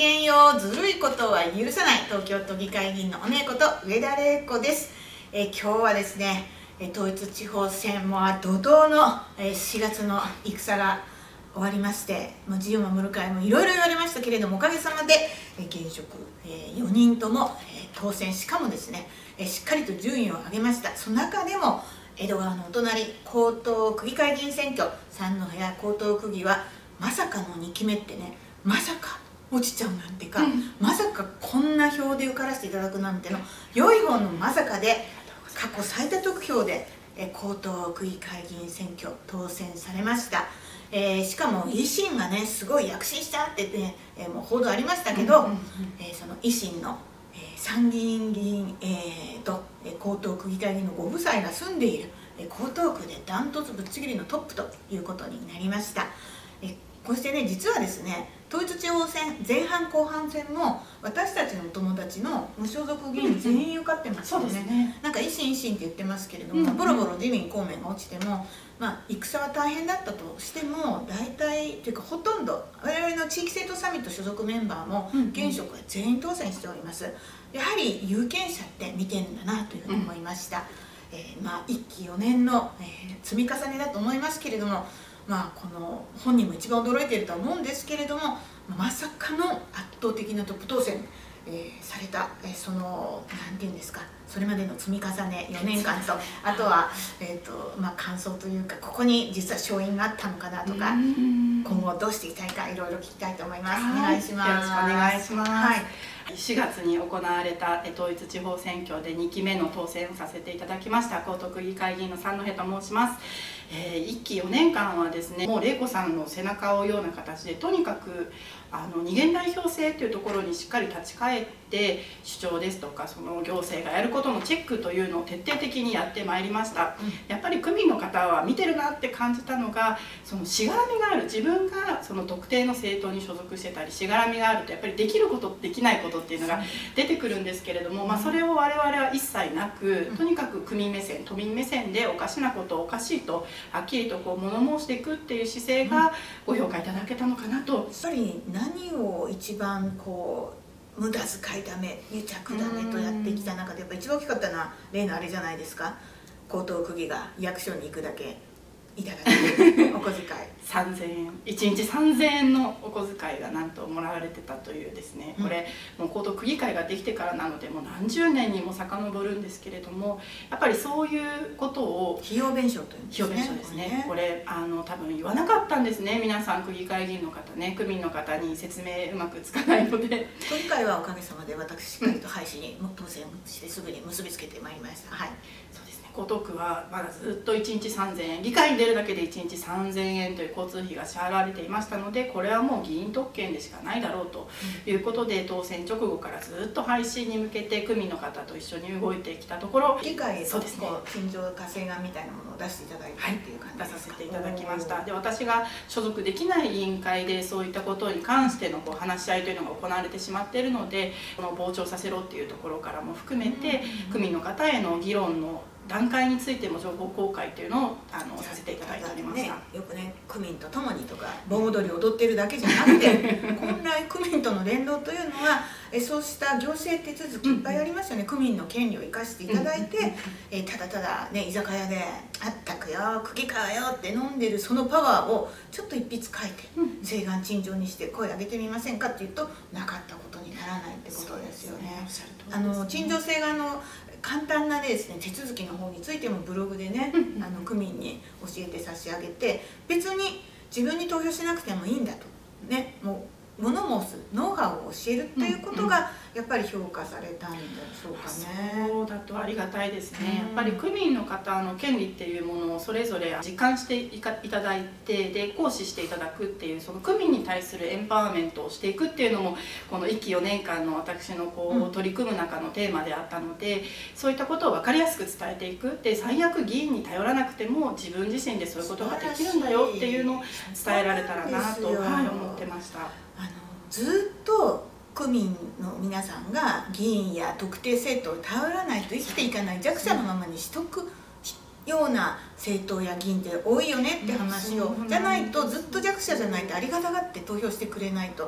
きげんよう。ずるいことは許さない東京都議会議員のお姉こと上田玲子です。今日はですね、統一地方選も怒涛の4月の戦が終わりまして、自由守る会もいろいろ言われましたけれども、おかげさまで現職4人とも当選、しかもですねしっかりと順位を上げました。その中でも江戸川のお隣、江東区議会議員選挙、三戸や江東区議はまさかの2期目ってね、まさか落ちちゃうなんてか、まさかこんな票で受からせていただくなんての良い方のまさかで、過去最多得票で江東区議会議員選挙当選されました。しかも維新がねすごい躍進したってね、もう報道ありましたけど、その維新の参議院議員、と江東区議会議員のご夫妻が住んでいる江東区でダントツぶっちぎりのトップということになりました。こうしてね、実はですね、統一地方選前半後半戦も私たちのお友達の無所属議員全員受かってますよね。なんか維新って言ってますけれども、ボロボロ自民公明が落ちても、戦は大変だったとしても、大体というかほとんど我々の地域政党サミット所属メンバーも現職は全員当選しております。やはり有権者って見てるんだなというふうに思いました。1期4年の積み重ねだと思いますけれども、この本人も一番驚いているとは思うんですけれども、まさかの圧倒的なトップ当選、された、その何て言うんですか、それまでの積み重ね4年間と、あとは、感想というか、ここに実は勝因があったのかなとか、今後どうしていきたいかいろいろ聞きたいと思います。お願いします。 よろしくお願いします。4月に行われた統一地方選挙で2期目の当選をさせていただきました江東区議会議員の三戸と申します。1期4年間はですね、もう玲子さんの背中を追うような形で、とにかく二元代表制というところにしっかり立ち返って、主張ですとかその行政がやることのチェックというのを徹底的にやってまいりました。やっぱり区民の方は見てるなって感じたのが、そのしがらみがある、自分がその特定の政党に所属してたりしがらみがあると、やっぱりできることできないことっていうのが出てくるんですけれども、それを我々は一切なく、とにかく区民目線、都民目線でおかしなことをおかしいとはっきりと物申していくっていう姿勢がご評価いただけたのかなと。 やっぱり何を一番無駄遣いだめ、癒着だめとやってきた中で、やっぱ一番大きかったのは例のあれじゃないですか。江東区議が役所に行くだけいただけるお小遣い 3000円、1日3000円のお小遣いがなんともらわれてたというですね、これもう江東区議会ができてからなので、もう何十年にも遡るんですけれども、やっぱりそういうことを費用弁償というんですね。 費用弁償ですね。これ多分言わなかったんですね、皆さん区議会議員の方ね、区民の方に説明うまくつかないので。 都議会はおかげさまで私しっかりと廃止に当選してすぐに結びつけてまいりました。はい、 そうですね。江東区はまだずっと1日3000円、議会に出るだけで1日3000円という交通費が支払われていましたので、これはもう議員特権でしかないだろうということで、当選直後からずっと廃止に向けて区民の方と一緒に動いてきたところ、 議会へそうですね、 陳情活性眼みたいなものを出していただいたっていう感じですか。 出させていただきました。で、私が所属できない委員会でそういったことに関しての話し合いというのが行われてしまっているので、この傍聴させろっていうところからも含めて、区民の方への議論の段階についても情報公開というのをさせていただいておりました。 よくね、区民と共にとか盆踊り踊ってるだけじゃなくて、本来区民との連動というのはそうした行政手続きいっぱいありますよね。区民の権利を生かしていただいて、ただただね、居酒屋で「あったくよ区議会よ」って飲んでるそのパワーをちょっと一筆書いて請願陳情にして声上げてみませんかっていうと、なかったことにならないってことですよね。陳情請願の簡単なですね、手続きの方についてもブログでね、区民に教えて差し上げて、別に自分に投票しなくてもいいんだとね、もう物申すノウハウを教えるということがやっぱり評価されたんでしょうかね。 そうだとありがたいですね。やっぱり区民の方の権利っていうものをそれぞれ実感していただいて、で行使していただくっていう、その区民に対するエンパワーメントをしていくっていうのも、この1期4年間の私の取り組む中のテーマであったので、そういったことを分かりやすく伝えていく。で、最悪議員に頼らなくても自分自身でそういうことができるんだよっていうのを伝えられたらなと思ってました。 ずっと区民の皆さんが議員や特定政党を頼らないと生きていかない弱者のままにしとくような政党や議員って多いよねって話を、じゃないとずっと弱者じゃないとありがたがって投票してくれないと。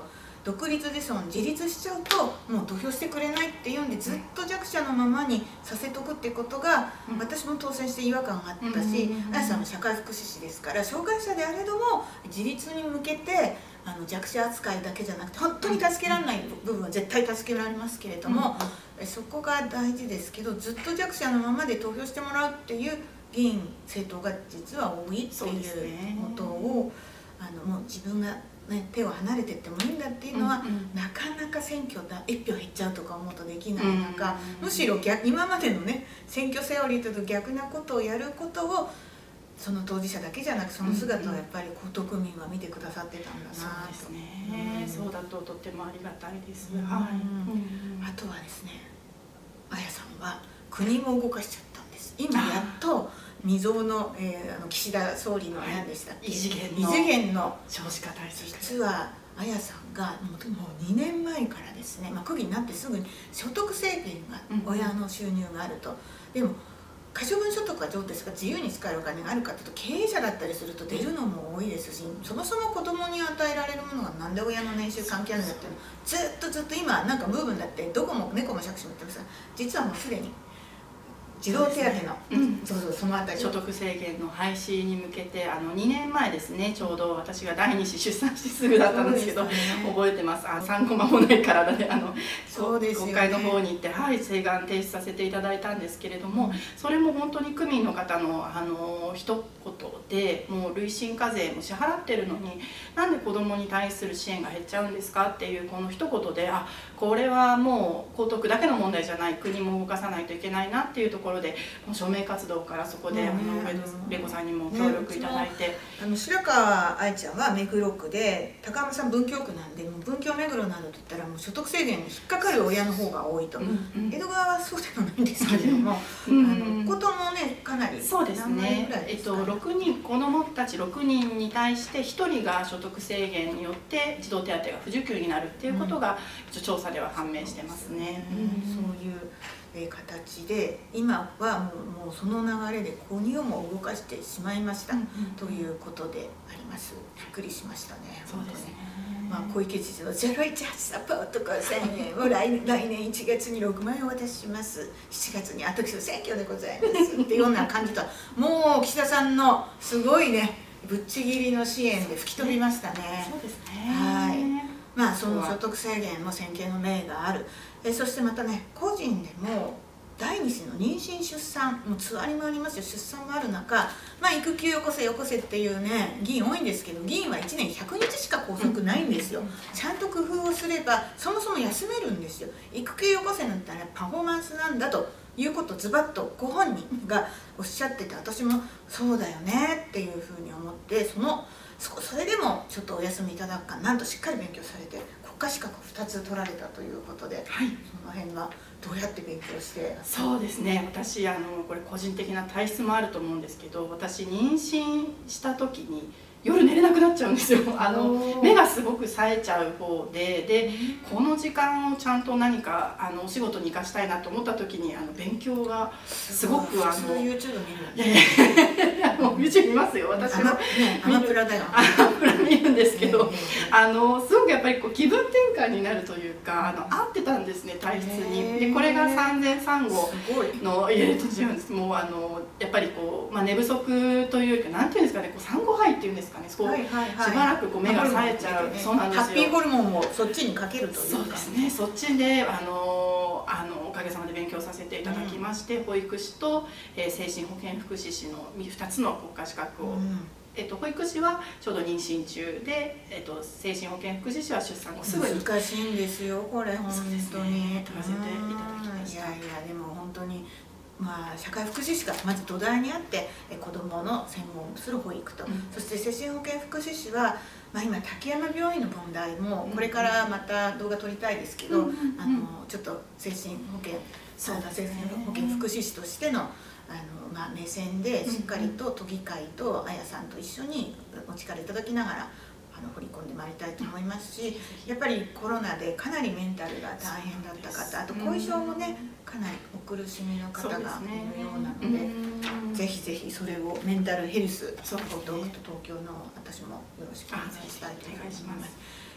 独立自尊自立しちゃうともう投票してくれないっていうんで、ずっと弱者のままにさせとくってことが、私も当選して違和感があったし、あやさんも社会福祉士ですから、障害者であれども自立に向けて弱者扱いだけじゃなくて、本当に助けられない部分は絶対助けられますけれども、そこが大事ですけど、ずっと弱者のままで投票してもらうっていう議員政党が実は多いっていうことを、もう自分が、ね、手を離れていってもいいんだっていうのは、なかなか選挙だ1票減っちゃうとか思うとできない中、むしろ今までのね選挙セオリーと逆なことをやることを、その当事者だけじゃなくその姿をやっぱり江東区民は見てくださってたんだなと。 そうですね、そうだととってもありがたいです。 あとはですね、あやさんは国も動かしちゃったんです。今やっと未曾有の、岸田総理の何でしたっけ、 異次元の少子化対策。 実はあやさんがもう2年前からですね、区議になってすぐに所得制限が、親の収入があると。でも可処分所得はどうですか、自由に使えるお金があるかというと、経営者だったりすると出るのも多いですし、そもそも子供に与えられるものがなんで親の年収関係あるんだっていうの、ずっと今なんかムーブになって、どこも猫も杓子も言ってますが、実はもうすでに児童手当の、そのあたり所得制限の廃止に向けて2年前ですね、ちょうど私が第2子出産してすぐだったんですけど、覚えてます。産後間もない体で国会の方に行って、請願提出させていただいたんですけれども、それも本当に区民の方の一言で、もう累進課税も支払ってるのになんで子どもに対する支援が減っちゃうんですかっていうこの一言で、これはもう江東区だけの問題じゃない、国も動かさないといけないなっていうところで、署名活動からそこで玲子さんにも協力いただいて、 白川愛ちゃんは目黒区で、高浜さん文京区なんで、もう文京目黒などといったらもう所得制限に引っかかる親の方が多いと。江戸川はそうでもないんですけれども、子供もねかなり、 そうですね、6人、子どもたち6人に対して1人が所得制限によって児童手当が不受給になるっていうことが調査では判明してますね。 そういう形で今はもうその流れで国をも動かしてしまいましたということであります。びっくりしましたね。 そうですね。 小池知事の018サポート5000円を来年1月に6万円お渡しします、7月に私の選挙でございますっていうような感じと、もう岸田さんのすごいねぶっちぎりの支援で吹き飛びましたね。 そうですね。 その所得制限も先見の明がある。そしてまたね、個人でも第2子の妊娠出産もつわりもありますよ、出産もある中、育休よこせよこせっていうね議員多いんですけど、議員は1年100日しか拘束ないんですよ。ちゃんと工夫をすればそもそも休めるんですよ。育休よこせなんてパフォーマンスなんだということをズバッとご本人がおっしゃってて、私もそうだよねっていうふうに思って、それでもちょっとお休みいただくか、なんとしっかり勉強されて国家資格2つ取られたということで、その辺はどうやって勉強して。 そうですね、私これ個人的な体質もあると思うんですけど、私妊娠した時に夜寝れなくなっちゃうんですよ。目がすごく冴えちゃう方で、この時間をちゃんと何かお仕事に生かしたいなと思った時に勉強がすごくそういう YouTube 見る。 YouTube 見ますよ、私も。 アマプラだよ。 アマプラ見るんですけど、すごくやっぱり気分転換になるというか、合ってたんですね、体質に。でこれが産前産後の入れると違うんです。もうやっぱり寝不足というか、なんていうんですかね、産後肺っていうんですかね、しばらく目が冴えちゃう。そうなんですよ。 ハッピーホルモンをそっちにかけるというか。 そうですね、そっちでおかげさまで勉強させていただきまして、保育士と精神保健福祉士の2つの国家資格を、保育士はちょうど妊娠中で、精神保健福祉士は出産後すぐに。 難しいんですよこれ、本当に。 取らせていただきました。 いやでも本当に社会福祉士がまず土台にあって、子どもの専門する保育と、そして精神保健福祉士は、今滝山病院の問題もこれからまた動画撮りたいですけど、ちょっと精神保健福祉士としての目線でしっかりと都議会とあやさんと一緒にお力いただきながら掘り込んでまいりたいと思いますし、やっぱりコロナでかなりメンタルが大変だった方、あと後遺症もねかなりお苦しみの方がいるようなので、ぜひぜひそれをメンタルヘルスサポート東京の私もよろしくお願いしたいと思います。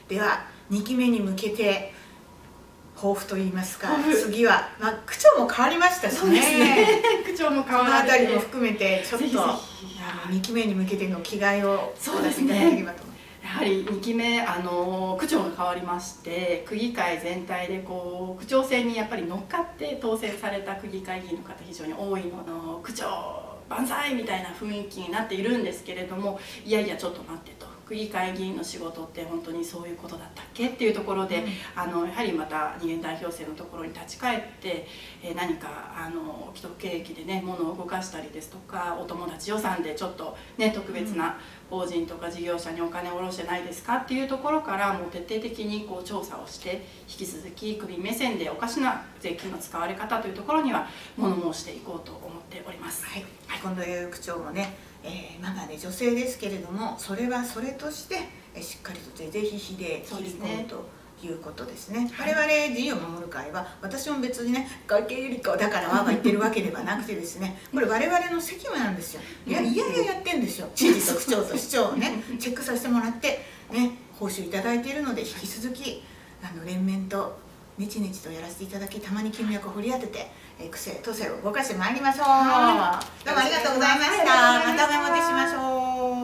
では2期目に向けて抱負といいますか、次は、区長も変わりましたしね。 区長も変わそのあられて、 たりも含めてちょっと2期目に向けての気概をお出しいただければと思います。 やはり2期目区長が変わりまして、区議会全体でこう区長選にやっぱり乗っかって当選された区議会議員の方非常に多いの、区長万歳みたいな雰囲気になっているんですけれども、いやいやちょっと待ってと。区議会議員の仕事って本当にそういうことだったっけっていうところで、やはりまた二元代表制のところに立ち返って、何か既得権益でね物を動かしたりですとか、お友達予算でちょっとね特別な法人とか事業者にお金を下ろしてないですかっていうところからもう徹底的にこう調査をして、引き続き区民目線でおかしな税金の使われ方というところには物申していこうと思っております。 はい、近藤優区長もね、まだね女性ですけれども、それはそれとしてしっかりと是々非々で切り込むということですね。我々自由を守る会は、私も別にね小池百合子だからわーわー言ってるわけではなくてですね、これ我々の責務なんですよ。いややってんですよ。知事と区長と市長をねチェックさせてもらってね報酬いただいているので、引き続き連綿とネチネチとやらせていただき、たまに金脈を振り当てて区政都政を動かしてまいりましょう。どうもありがとうございました。またお目もてしましょう。